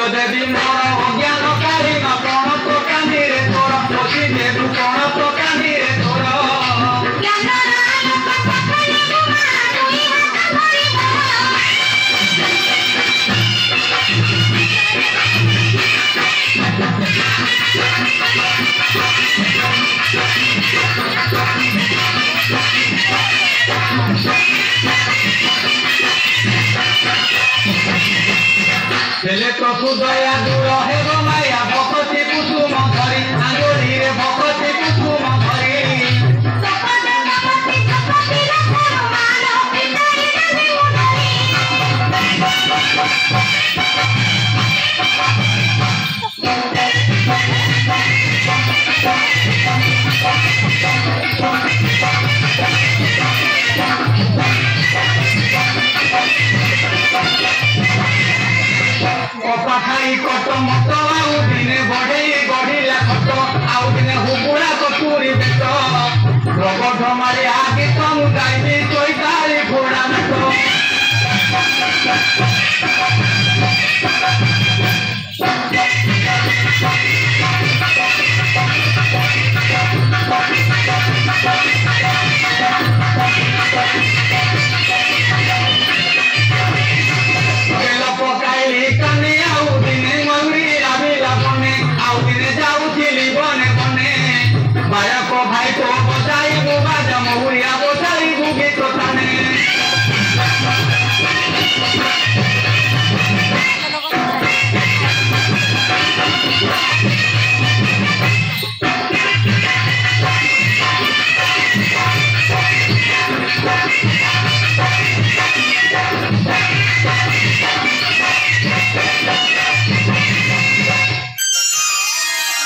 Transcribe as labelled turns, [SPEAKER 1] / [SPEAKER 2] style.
[SPEAKER 1] देवी मोर अज्ञान काली मा कोण तो कांदी रे तोर पोषी देबु कोण तो कांदी रे तोर ज्ञान राय कथा कले गुमा दुई हाथ धरि हेले प्रभु दया दूर हे माया भक्ति कुसुम धरी आंगुरी रे भक्ति कुसुम धरी कपाखाई कट मत आउ दिने बढ़े गढ़िला खट आउ दिने हुबुड़ा कटुरी बेट रगढ़ मारी आगे कम गाई चैताली घोड़ा नाट